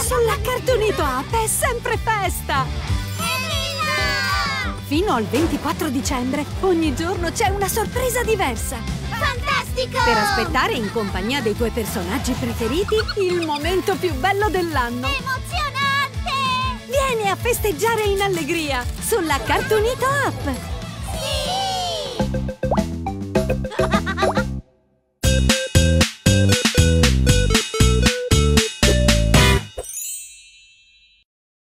Sulla Cartoonito App è sempre festa! Evviva! Fino al 24 dicembre, ogni giorno c'è una sorpresa diversa! Fantastico! Per aspettare in compagnia dei tuoi personaggi preferiti il momento più bello dell'anno! Emozionante! Vieni a festeggiare in allegria sulla Cartoonito App!